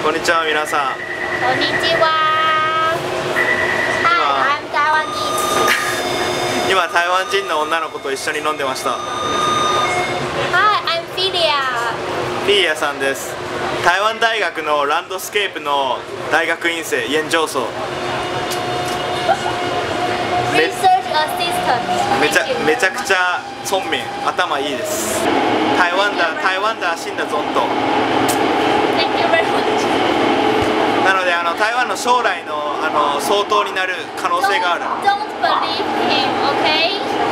こんにちは皆さん。 こんにちは。Hi, I'm Taiwanese. 今台湾人の女の子と一緒に飲んでました。 Hi, I'm Filia. フィーヤさんです。台湾大学のランドスケープの大学院生研究生。 Research assistant. めちゃくちゃ聰明、頭いいです。台湾だ死んだぞと。 Thank you very much. なので台湾の将来の総統になる可能性がある。 Don't believe him, okay?